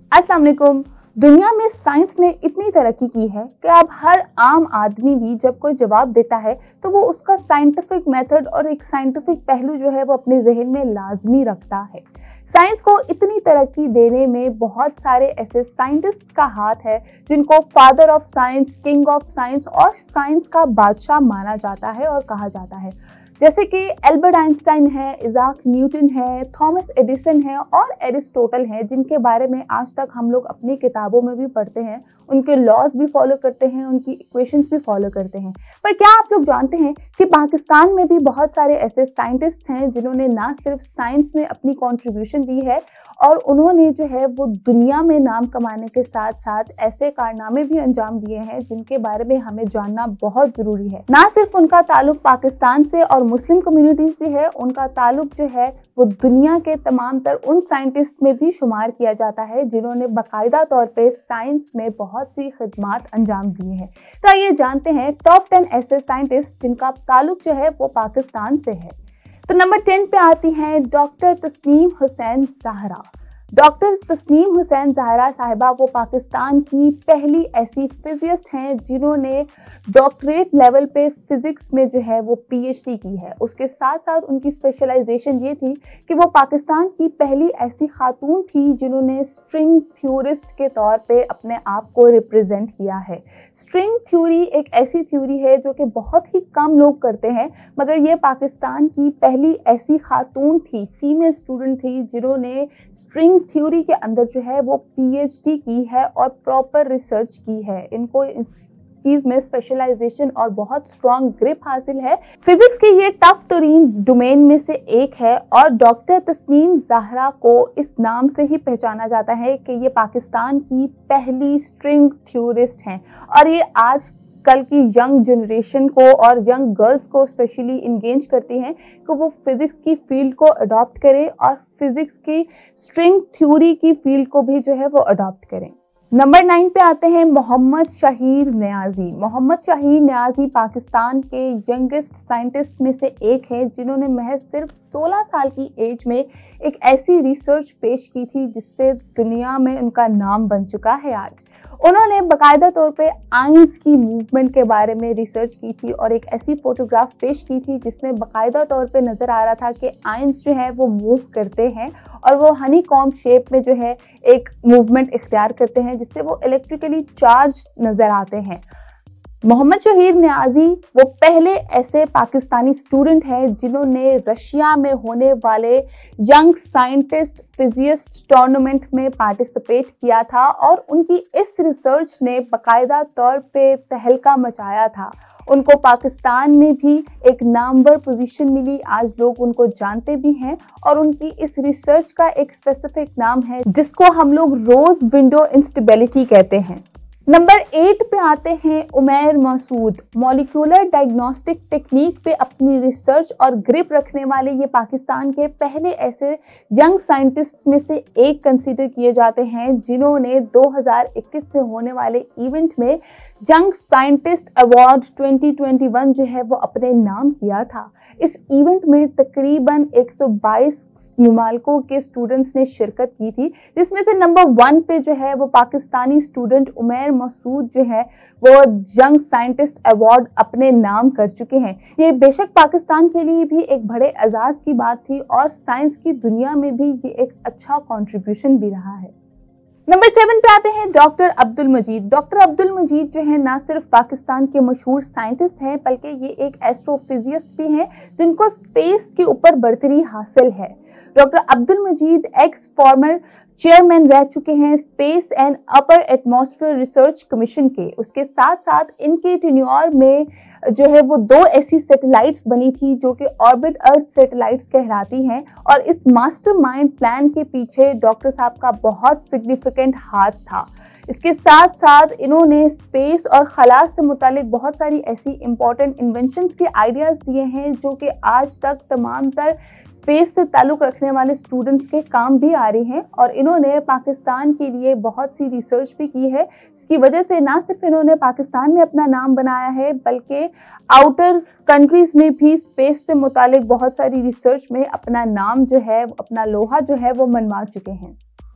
अस्सलाम वालेकुम। दुनिया में साइंस ने इतनी तरक्की की है कि अब हर आम आदमी भी जब कोई जवाब देता है तो वो उसका साइंटिफिक मेथड और एक साइंटिफिक पहलू जो है वो अपने जहन में लाजमी रखता है। साइंस को इतनी तरक्की देने में बहुत सारे ऐसे साइंटिस्ट का हाथ है जिनको father of science, king of science और साइंस का बादशाह माना जाता है और कहा जाता है। जैसे कि एल्बर्ट आइंस्टाइन है, इजाक न्यूटन है, थॉमस एडिसन है और एरिस्टोटल है, जिनके बारे में आज तक हम लोग अपनी किताबों में भी पढ़ते हैं, उनके लॉज भी फॉलो करते हैं, उनकी इक्वेशंस भी फॉलो करते हैं। पर क्या आप लोग जानते हैं कि पाकिस्तान में भी बहुत सारे ऐसे साइंटिस्ट हैं जिन्होंने ना सिर्फ साइंस में अपनी कॉन्ट्रीब्यूशन दी है और उन्होंने जो है वो दुनिया में नाम कमाने के साथ साथ ऐसे कारनामे भी अंजाम दिए हैं जिनके बारे में हमें जानना बहुत जरूरी है। ना सिर्फ उनका ताल्लुक पाकिस्तान से और मुस्लिम कम्युनिटी से है, उनका ताल्लुक जो है वो दुनिया के तमाम तर उन साइंटिस्ट में भी शुमार किया जाता है जिन्होंने बाकायदा तौर पे साइंस में बहुत सी खिदमात अंजाम दिए हैं। तो आइए जानते हैं टॉप 10 ऐसे साइंटिस्ट जिनका ताल्लुक जो है वो पाकिस्तान से है। तो नंबर 10 पे आती हैं डॉक्टर तस्नीम हुसैन ज़हरा। डॉक्टर तस्नीम हुसैन ज़हरा साहिबा वो पाकिस्तान की पहली ऐसी फिजिस्ट हैं जिन्होंने डॉक्टरेट लेवल पे फिजिक्स में जो है वो पीएचडी की है। उसके साथ साथ उनकी स्पेशलाइजेशन ये थी कि वो पाकिस्तान की पहली ऐसी खातून थी जिन्होंने स्ट्रिंग थ्योरिस्ट के तौर पे अपने आप को रिप्रेजेंट किया है। स्ट्रिंग थ्योरी एक ऐसी थ्योरी है जो कि बहुत ही कम लोग करते हैं, मगर ये पाकिस्तान की पहली ऐसी खातून थी, फीमेल स्टूडेंट थी, जिन्होंने स्ट्रिंग थ्योरी के अंदर जो है वो पीएचडी की है और प्रॉपर रिसर्च की है। इनको इस चीज में स्पेशलाइजेशन और बहुत स्ट्रॉन्ग ग्रिप हासिल है। फिजिक्स की ये टफ तरीन डोमेन में से एक है और डॉक्टर तस्नीम ज़हरा को इस नाम से ही पहचाना जाता है कि ये पाकिस्तान की पहली स्ट्रिंग थ्योरिस्ट हैं और ये आज कल की यंग जनरेशन को और यंग गर्ल्स को स्पेशली इंगेज करती हैं कि वो फिजिक्स की फील्ड को अडॉप्ट करें और फिजिक्स की स्ट्रिंग थ्योरी की फील्ड को भी जो है वो अडॉप्ट करें। नंबर 9 पे आते हैं मोहम्मद शाहीर नियाज़ी। मोहम्मद शाहीर नियाज़ी पाकिस्तान के यंगेस्ट साइंटिस्ट में से एक है जिन्होंने महज सिर्फ 16 साल की एज में एक ऐसी रिसर्च पेश की थी जिससे दुनिया में उनका नाम बन चुका है आज। उन्होंने बाकायदा तौर पे आइंस की मूवमेंट के बारे में रिसर्च की थी और एक ऐसी फोटोग्राफ पेश की थी जिसमें बाकायदा तौर पे नज़र आ रहा था कि आइंस जो है वो मूव करते हैं और वो हनी कॉम्ब शेप में जो है एक मूवमेंट इख्तियार करते हैं जिससे वो इलेक्ट्रिकली चार्ज नज़र आते हैं। मोहम्मद शाहीर नियाज़ी वो पहले ऐसे पाकिस्तानी स्टूडेंट हैं जिन्होंने रशिया में होने वाले यंग साइंटिस्ट फिजिस्ट टूर्नामेंट में पार्टिसिपेट किया था और उनकी इस रिसर्च ने बाकायदा तौर पे तहलका मचाया था। उनको पाकिस्तान में भी एक नामवर पोजीशन मिली, आज लोग उनको जानते भी हैं और उनकी इस रिसर्च का एक स्पेसिफिक नाम है जिसको हम लोग रोज विंडो इंस्टेबिलिटी कहते हैं। नंबर 8 पे आते हैं Umair Masood. Molecular diagnostic technique पे अपनी रिसर्च और ग्रिप रखने वाले ये पाकिस्तान के पहले ऐसे यंग साइंटिस्ट में से एक कंसीडर किए जाते हैं जिन्होंने 2021 में होने वाले इवेंट में यंग साइंटिस्ट अवार्ड 2021 जो है वो अपने नाम किया था। इस इवेंट में तकरीबन 122 ममालिकों के स्टूडेंट्स ने शिरकत की थी, जिसमें से नंबर 1 पे जो है वो पाकिस्तानी स्टूडेंट उमैर मसूद जो है वो यंग साइंटिस्ट अवार्ड अपने नाम कर चुके हैं। ये बेशक पाकिस्तान के लिए भी एक बड़े एजाज की बात थी और साइंस की दुनिया में भी ये एक अच्छा कंट्रीब्यूशन भी रहा है। नंबर 7 पे आते हैं डॉक्टर अब्दुल मजीद। डॉक्टर अब्दुल मजीद जो है ना सिर्फ पाकिस्तान के मशहूर साइंटिस्ट हैं बल्कि ये एक एस्ट्रोफिजिस्ट भी हैं जिनको स्पेस के ऊपर बर्तरी हासिल है। Doctor Abdul Majeed ex former chairman रह चुके हैं space and upper atmosphere research commission के। उसके साथ साथ इनके टेन्योर में जो है वो 2 ऐसी सैटेलाइट्स बनी थी जो कि ऑर्बिट अर्थ सैटेलाइट्स कहलाती हैं और इस मास्टरमाइंड प्लान के पीछे डॉक्टर साहब का बहुत सिग्निफिकेंट हाथ था। इसके साथ साथ इन्होंने स्पेस और खला से मुतालिक बहुत सारी ऐसी इंपॉर्टेंट इन्वेंशंस के आइडियाज़ दिए हैं जो कि आज तक तमाम तर स्पेस से ताल्लुक़ रखने वाले स्टूडेंट्स के काम भी आ रही हैं और इन्होंने पाकिस्तान के लिए बहुत सी रिसर्च भी की है, जिसकी वजह से ना सिर्फ इन्होंने पाकिस्तान में अपना नाम बनाया है बल्कि आउटर कंट्रीज में भी स्पेस से मुतालिक बहुत सारी रिसर्च में अपना नाम जो है, अपना लोहा जो है वो मनवा चुके हैं।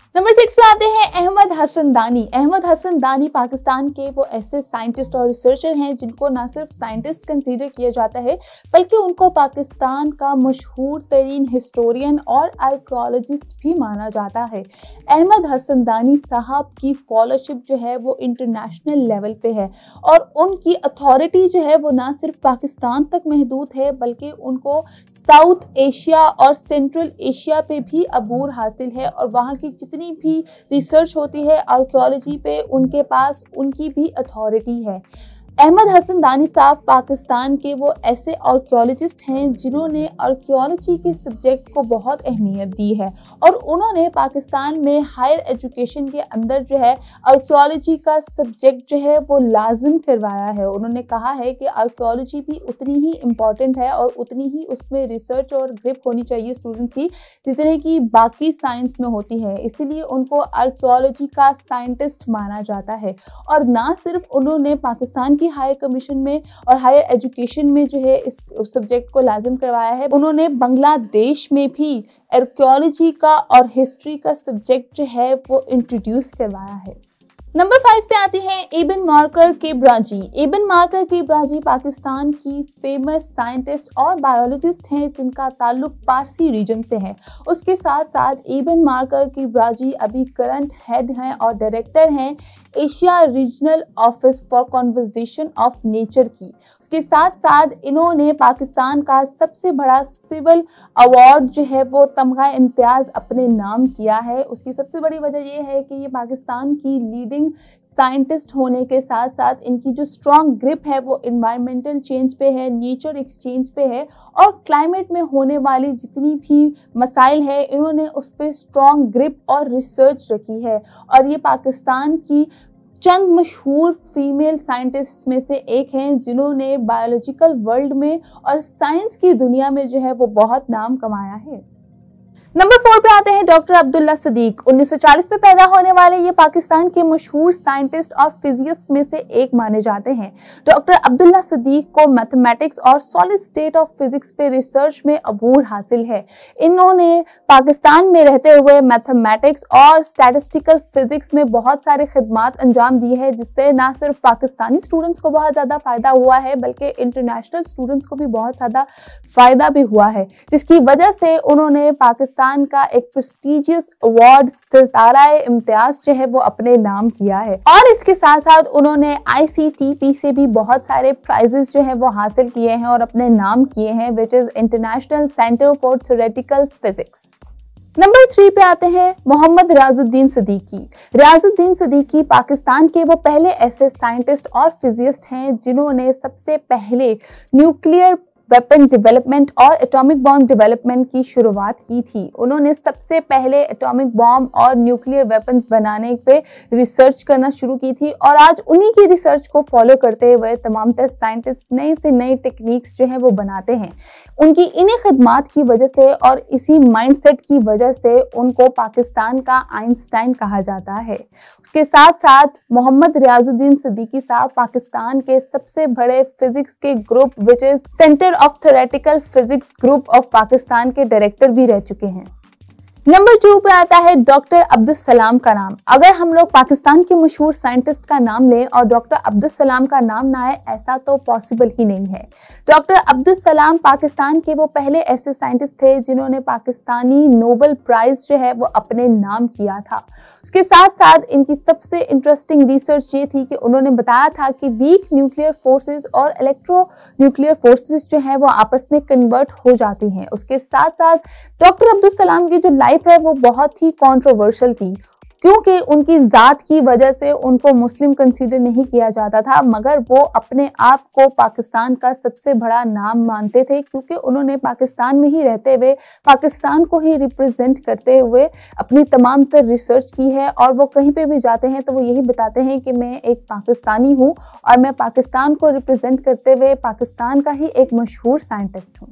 नंबर 6 पे आते हैं अहमद हसन दानी। अहमद हसन दानी पाकिस्तान के वो ऐसे साइंटिस्ट और रिसर्चर हैं जिनको ना सिर्फ साइंटिस्ट कंसीडर किया जाता है बल्कि उनको पाकिस्तान का मशहूर तरीन हिस्टोरियन और आर्कियोलॉजिस्ट भी माना जाता है। अहमद हसन दानी साहब की फॉलोशिप जो है वो इंटरनेशनल लेवल पे है और उनकी अथॉरिटी जो है वो ना सिर्फ पाकिस्तान तक महदूद है बल्कि उनको साउथ एशिया और सेंट्रल एशिया पे भी अबूर हासिल है और वहाँ की जितनी भी रिसर्च होती है आर्कियोलॉजी पे उनके पास उनकी भी अथॉरिटी है। अहमद हसन दानी साहब पाकिस्तान के वो ऐसे आर्कियोलॉजिस्ट हैं जिन्होंने आर्कियोलॉजी के सब्जेक्ट को बहुत अहमियत दी है और उन्होंने पाकिस्तान में हायर एजुकेशन के अंदर जो है आर्कियोलॉजी का सब्जेक्ट जो है वो लाजिम करवाया है। उन्होंने कहा है कि आर्कियोलॉजी भी उतनी ही इम्पॉर्टेंट है और उतनी ही उसमें रिसर्च और ग्रिप होनी चाहिए स्टूडेंट्स की जितने की बाकी साइंस में होती है, इसीलिए उनको आर्कियोलॉजी का साइंटिस्ट माना जाता है। और ना सिर्फ उन्होंने पाकिस्तान की हायर कमीशन में और हायर एजुकेशन में जो है इस सब्जेक्ट को लाजिम करवाया है, उन्होंने बांग्लादेश में भी आर्कियोलॉजी का और हिस्ट्री का सब्जेक्ट जो है वो इंट्रोड्यूस करवाया है। नंबर 5 पे आती हैं इब्न मार्कर किबराजी। इब्न मार्कर किबराजी पाकिस्तान की फेमस साइंटिस्ट और बायोलॉजिस्ट हैं जिनका ताल्लुक पारसी रीजन से है। उसके साथ साथ इब्न मार्कर किबराजी अभी करंट हेड हैं और डायरेक्टर हैं Asia regional office for conservation of nature की। उसके साथ साथ इन्होंने पाकिस्तान का सबसे बड़ा सिविल अवार्ड जो है वो तमगा इम्तियाज़ अपने नाम किया है। उसकी सबसे बड़ी वजह ये है कि ये पाकिस्तान की लीडिंग साइंटिस्ट होने के साथ साथ इनकी जो स्ट्रॉन्ग ग्रिप है वो इन्वायरमेंटल चेंज पे है, नेचर एक्सचेंज पे है और क्लाइमेट में होने वाली जितनी भी मसाइल है इन्होंने उस पर स्ट्रॉन्ग ग्रिप और रिसर्च रखी है। और ये पाकिस्तान की चंद मशहूर फीमेल साइंटिस्ट में से एक हैं जिन्होंने बायोलॉजिकल वर्ल्ड में और साइंस की दुनिया में जो है वो बहुत नाम कमाया है। नंबर 4 पे आते हैं डॉक्टर अब्दुल्ला सदीक। 1940 में पैदा होने वाले ये पाकिस्तान के मशहूर साइंटिस्ट और फिजिसिस्ट में से एक माने जाते हैं। डॉक्टर अब्दुल्ला सदीक को मैथमेटिक्स और सॉलिड स्टेट ऑफ फिजिक्स पे रिसर्च में अबूर हासिल है। इन्होंने पाकिस्तान में रहते हुए मैथमेटिक्स और स्टैटिस्टिकल फिजिक्स में बहुत सारे खिदमात अंजाम दी है जिससे ना सिर्फ पाकिस्तानी स्टूडेंट्स को बहुत ज़्यादा फ़ायदा हुआ है बल्कि इंटरनेशनल स्टूडेंट्स को भी बहुत ज़्यादा फ़ायदा भी हुआ है, जिसकी वजह से उन्होंने पाकिस्तान का एक प्रेस्टिजियस अवार्ड सितारा-ए इम्तियाज जो है वो अपने नाम किया है। और इसके साथ साथ उन्होंने ICTP से भी बहुत सारे प्राइजेस जो है वो हासिल किए हैं और अपने नाम किए हैं, which is international centre for theoretical physics. Number 3 पे आते हैं मोहम्मद रियाजुद्दीन सिद्दीकी। रियाजुद्दीन सिद्दीकी पाकिस्तान के वो पहले ऐसे साइंटिस्ट और फिजिसिस्ट हैं जिन्होंने सबसे पहले न्यूक्लियर वेपन डेवलपमेंट और एटॉमिक बॉम्ब डेवलपमेंट की शुरुआत की थी। उन्होंने सबसे पहले एटॉमिक बॉम्ब और न्यूक्लियर वेपन्स बनाने पे रिसर्च करना शुरू की थी और आज उन्हीं की रिसर्च को फॉलो करते हुए तमाम तर साइंटिस्ट नई से नई टेक्निक्स जो है वो बनाते हैं। उनकी इन्हीं खिदमात की वजह से और इसी माइंडसेट की वजह से उनको पाकिस्तान का आइंस्टाइन कहा जाता है। उसके साथ साथ मोहम्मद रियाजुद्दीन सिद्दीकी साहब पाकिस्तान के सबसे बड़े फिजिक्स के group which is centre of theoretical physics group of Pakistan के डायरेक्टर भी रह चुके हैं। नंबर 2 पे आता है डॉक्टर अब्दुल सलाम का नाम। अगर हम लोग पाकिस्तान के मशहूर साइंटिस्ट का नाम लें और डॉक्टर अब्दुल सलाम का नाम ना आए ऐसा तो पॉसिबल ही नहीं है। डॉक्टर अब्दुल सलाम पाकिस्तान के वो पहले ऐसे साइंटिस्ट थे जिन्होंने पाकिस्तानी नोबेल प्राइज जो है वो अपने नाम किया था। उसके साथ साथ इनकी सबसे इंटरेस्टिंग रिसर्च ये थी कि उन्होंने बताया था कि वीक न्यूक्लियर फोर्सेस और इलेक्ट्रो न्यूक्लियर फोर्सेस जो है वो आपस में कन्वर्ट हो जाती हैं। उसके साथ साथ डॉक्टर अब्दुल सलाम की जो लाइफ है वो बहुत ही कंट्रोवर्शियल थी क्योंकि उनकी ज़ात की वजह से उनको मुस्लिम कंसीडर नहीं किया जाता था, मगर वो अपने आप को पाकिस्तान का सबसे बड़ा नाम मानते थे क्योंकि उन्होंने पाकिस्तान में ही रहते हुए पाकिस्तान को ही रिप्रेजेंट करते हुए अपनी तमाम तर रिसर्च की है। और वो कहीं पे भी जाते हैं तो वो यही बताते हैं कि मैं एक पाकिस्तानी हूँ और मैं पाकिस्तान को रिप्रेजेंट करते हुए पाकिस्तान का ही एक मशहूर साइंटिस्ट हूँ।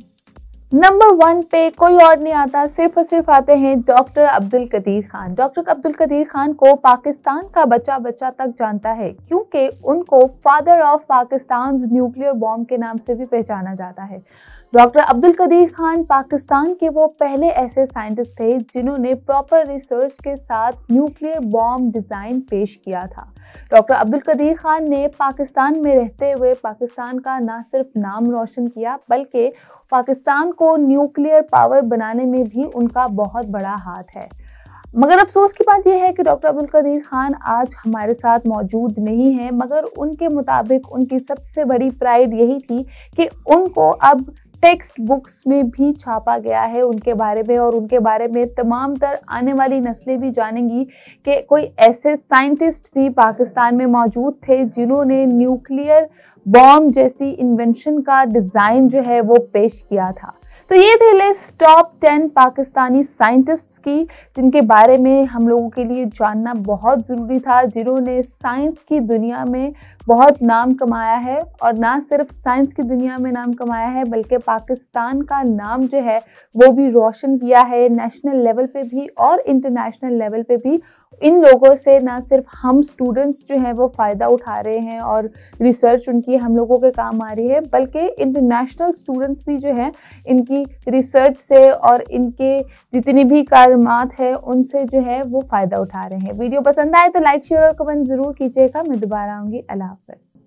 नंबर 1 पे कोई और नहीं आता, सिर्फ और सिर्फ आते हैं डॉक्टर अब्दुल कदीर खान। डॉक्टर अब्दुल कदीर खान को पाकिस्तान का बच्चा बच्चा तक जानता है क्योंकि उनको father of Pakistan nuclear bomb के नाम से भी पहचाना जाता है। डॉक्टर अब्दुल कदीर खान पाकिस्तान के वो पहले ऐसे साइंटिस्ट थे जिन्होंने प्रॉपर रिसर्च के साथ न्यूक्लियर बॉम्ब डिज़ाइन पेश किया था। डॉक्टर अब्दुल कदीर खान ने पाकिस्तान में रहते हुए पाकिस्तान का ना सिर्फ नाम रोशन किया बल्कि पाकिस्तान को न्यूक्लियर पावर बनाने में भी उनका बहुत बड़ा हाथ है। मगर अफसोस की बात यह है कि डॉक्टर अब्दुल कदीर खान आज हमारे साथ मौजूद नहीं है, मगर उनके मुताबिक उनकी सबसे बड़ी प्राइड यही थी कि उनको अब टेक्स्ट बुक्स में भी छापा गया है उनके बारे में, और उनके बारे में तमाम तर आने वाली नस्लें भी जानेंगी कि कोई ऐसे साइंटिस्ट भी पाकिस्तान में मौजूद थे जिन्होंने न्यूक्लियर बॉम्ब जैसी इन्वेंशन का डिज़ाइन जो है वो पेश किया था। तो ये थे लिस्ट टॉप 10 पाकिस्तानी साइंटिस्ट्स की, जिनके बारे में हम लोगों के लिए जानना बहुत ज़रूरी था, जिन्होंने साइंस की दुनिया में बहुत नाम कमाया है, और ना सिर्फ साइंस की दुनिया में नाम कमाया है बल्कि पाकिस्तान का नाम जो है वो भी रोशन किया है नेशनल लेवल पे भी और इंटरनेशनल लेवल पे भी। इन लोगों से ना सिर्फ हम स्टूडेंट्स जो हैं वो फ़ायदा उठा रहे हैं और रिसर्च उनकी हम लोगों के काम आ रही है, बल्कि इंटरनेशनल स्टूडेंट्स भी जो हैं इनकी रिसर्च से और इनके जितनी भी कारमात है उनसे जो है वो फ़ायदा उठा रहे हैं। वीडियो पसंद आए तो लाइक शेयर और कमेंट ज़रूर कीजिएगा। मैं दोबारा आऊँगी। अल्लाह हाफ़िज़।